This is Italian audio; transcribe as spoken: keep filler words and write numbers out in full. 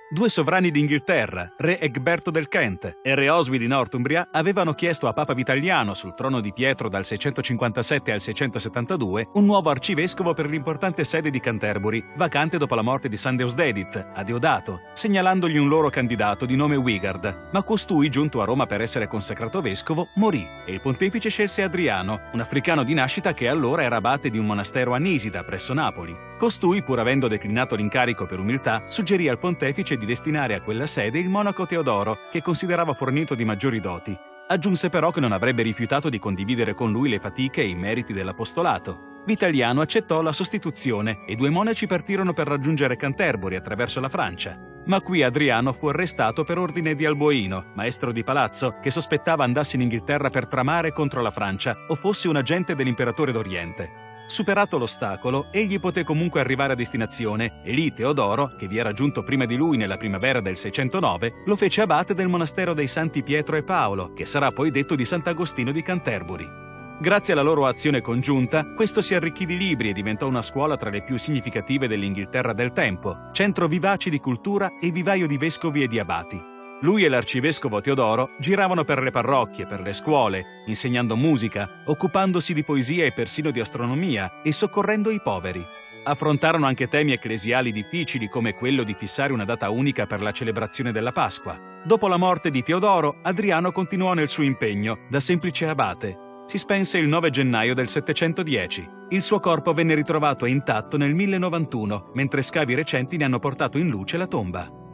Due sovrani d'Inghilterra, re Egberto del Kent e re Oswy di Northumbria, avevano chiesto a Papa Vitaliano, sul trono di Pietro dal seicentocinquantasette al seicentosettantadue, un nuovo arcivescovo per l'importante sede di Canterbury, vacante dopo la morte di San Deusdedit, a Deodato, segnalandogli un loro candidato di nome Wigard. Ma costui, giunto a Roma per essere consacrato vescovo, morì e il pontefice scelse Adriano, un africano di nascita che allora era abate di un monastero a Nisida, presso Napoli. Costui, pur avendo declinato l'incarico per umiltà, suggerì al pontefice di destinare a quella sede il monaco Teodoro, che considerava fornito di maggiori doti. Aggiunse però che non avrebbe rifiutato di condividere con lui le fatiche e i meriti dell'apostolato. Vitaliano accettò la sostituzione e i due monaci partirono per raggiungere Canterbury attraverso la Francia. Ma qui Adriano fu arrestato per ordine di Alboino, maestro di palazzo, che sospettava andasse in Inghilterra per tramare contro la Francia o fosse un agente dell'imperatore d'Oriente. Superato l'ostacolo, egli poté comunque arrivare a destinazione e lì Teodoro, che vi era giunto prima di lui nella primavera del seicentonove, lo fece abate del monastero dei Santi Pietro e Paolo, che sarà poi detto di Sant'Agostino di Canterbury. Grazie alla loro azione congiunta, questo si arricchì di libri e diventò una scuola tra le più significative dell'Inghilterra del tempo, centro vivace di cultura e vivaio di vescovi e di abati. Lui e l'arcivescovo Teodoro giravano per le parrocchie, per le scuole, insegnando musica, occupandosi di poesia e persino di astronomia e soccorrendo i poveri. Affrontarono anche temi ecclesiali difficili come quello di fissare una data unica per la celebrazione della Pasqua. Dopo la morte di Teodoro, Adriano continuò nel suo impegno, da semplice abate. Si spense il nove gennaio del settecentodieci. Il suo corpo venne ritrovato intatto nel millenovantadue, mentre scavi recenti ne hanno portato in luce la tomba.